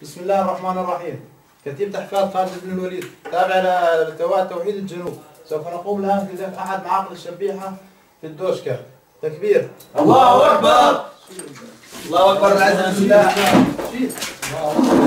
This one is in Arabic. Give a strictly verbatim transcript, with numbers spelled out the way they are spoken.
بسم الله الرحمن الرحيم. كتيبة أحفاد خالد بن الوليد تابع للتواء توحيد الجنوب. سوف نقوم الآن في أحد معاقد الشبيحة في الدوشكة. تكبير. الله أكبر. الله أكبر. العزم بالله.